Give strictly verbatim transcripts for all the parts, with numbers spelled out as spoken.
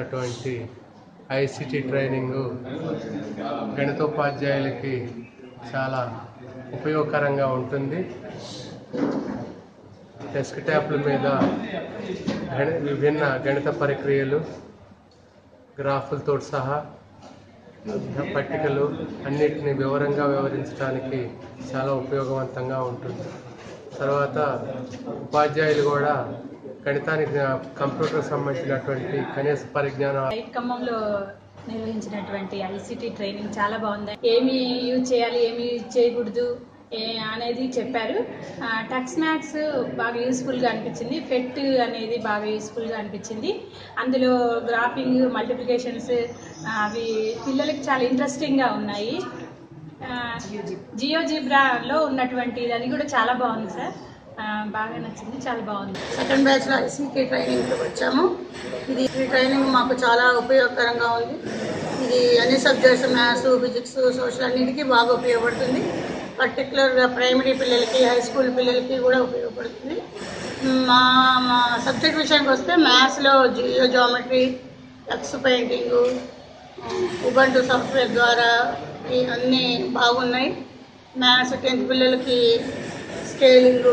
సంబంధించినటువంటి ICT training గణితోపాధ్యాయులకి చాలా ఉపయోగకరంగా ఉంటుంది. డెస్క్ టాప్ల మీద గణి విభిన్న గణిత ప్రక్రియలు, గ్రాఫులతో సహా పట్టికలు అన్నిటిని వివరంగా వివరించడానికి చాలా ఉపయోగవంతంగా ఉంటుంది. తర్వాత ఉపాధ్యాయులు కూడా గణితానికి కంప్యూటర్ సంబంధించినటువంటి కనీస పరిజ్ఞానం. ఖమ్మంలో నిర్వహించినటువంటి ఐసిటి ట్రైనింగ్ చాలా బాగుంది. ఏమి యూజ్ చేయాలి, ఏమి యూజ్ చేయకూడదు అనేది చెప్పారు. టక్స్ మ్యాథ్స్ బాగా యూస్ఫుల్గా అనిపించింది. ఫెట్ అనేది బాగా యూస్ఫుల్గా అనిపించింది. అందులో గ్రాఫింగ్, మల్టిప్లికేషన్స్ అవి పిల్లలకి చాలా ఇంట్రెస్టింగ్గా ఉన్నాయి. జియో జీబ్రాలో ఉన్నటువంటి అది కూడా చాలా బాగుంది సార్, బాగా నచ్చింది, చాలా బాగుంది. సెకండ్ బ్యాచ్లో ఐసీటీ ట్రైనింగ్కి వచ్చాము. ఇది ఈ ట్రైనింగ్ మాకు చాలా ఉపయోగకరంగా ఉంది. ఇది అన్ని సబ్జెక్ట్స్, మ్యాథ్స్, ఫిజిక్స్, సోషల్ అన్నిటికీ బాగా ఉపయోగపడుతుంది. పర్టికులర్గా ప్రైమరీ పిల్లలకి, హై స్కూల్ పిల్లలకి కూడా ఉపయోగపడుతుంది. మా మా సబ్జెక్ట్ విషయానికి వస్తే మ్యాథ్స్లో జియో జామెట్రీ, ఎక్స్ పెయింటింగు, ఉబంటు సాఫ్ట్వేర్ ద్వారా అన్నీ బాగున్నాయి. మ్యాథ్స్ టెన్త్ పిల్లలకి స్కేలింగు,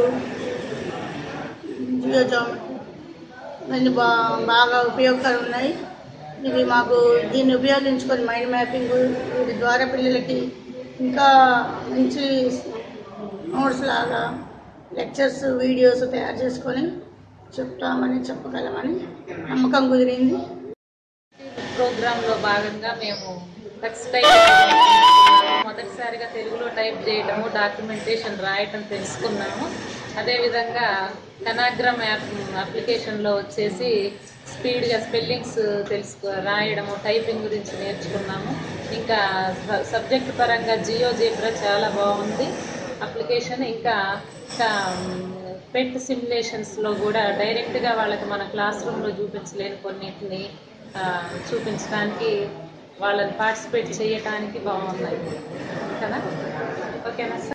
జియో జామెట్రీ ఇవన్నీ బా బాగా ఉపయోగకరంగా ఉన్నాయి. ఇవి మాకు దీన్ని ఉపయోగించుకొని మైండ్ మ్యాపింగ్, వీటి ద్వారా పిల్లలకి ఇంకా మంచి నోట్స్ లాగా లెక్చర్స్, వీడియోస్ తయారు చేసుకొని చెప్తామని చెప్పగలమని నమ్మకం కుదిరింది. ప్రోగ్రాంలో భాగంగా మేము టెక్స్ట్ టైప్ మొదటిసారిగా తెలుగులో టైప్ చేయడము, డాక్యుమెంటేషన్ రాయటం తెలుసుకున్నాము. అదేవిధంగా కనాగ్రామ్ యాప్ అప్లికేషన్లో వచ్చేసి స్పీడ్గా స్పెల్లింగ్స్ తెలుసుకో రాయడము, టైపింగ్ గురించి నేర్చుకున్నాము. ఇంకా సబ్జెక్ట్ పరంగా జియో జీబ్రా చాలా బాగుంది అప్లికేషన్. ఇంకా పెట్ సిమ్యులేషన్స్లో కూడా డైరెక్ట్గా వాళ్ళకి మన క్లాస్ రూమ్లో చూపించలేని కొన్నిటిని చూపించడానికి, వాళ్ళని పార్టిసిపేట్ చేయటానికి బాగున్నాయి కదా. ఓకేనా సార్?